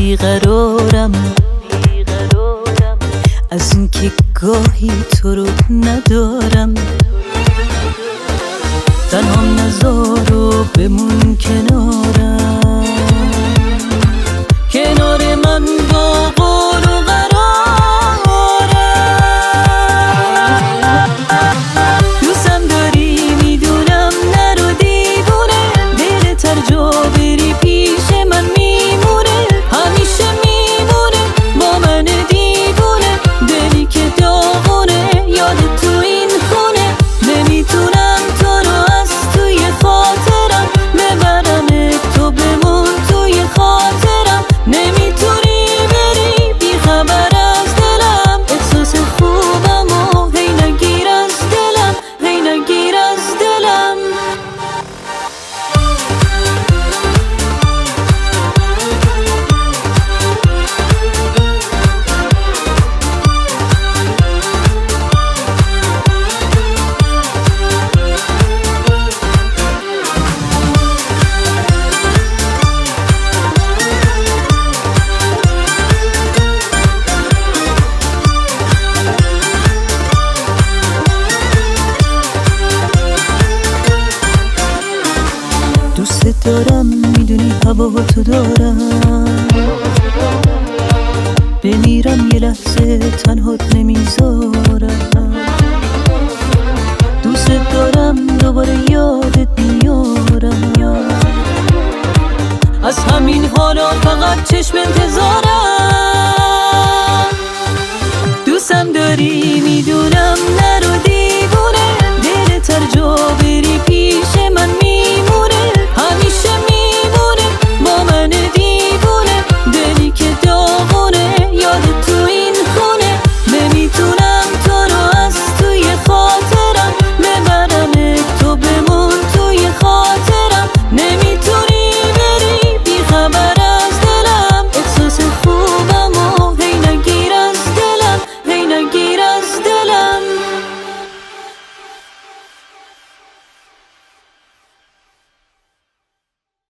بیقرارم از این که گاهی تو رو ندارم. تنها نذار و بمون کنارم، کنار من با قول و قرارم. دوستم داری میدونم، نرو دیوونه، دلت هر جا بری پیش من میمونه، همیشه میمونه با من دیوونه، دلی که داغونه یاد تو این خونه. نمیتونم تو رو از توی خاطرم ببرم، تو بمون توی خاطرم. نمیتونی بری بی خبر از دلم، احساس خوبم و هی نگیر از دلم، هی نگیر از دلم. دوست دارم میدونی هوا تو دارم، بمیرم یه لحظه تنهات نمیذارم. دوست دارم دوباره یادت میارم، از همین حالا فقط چشم انتظارم. دوستم داری میدونم، نرو دیوونه، دلت هر جا بری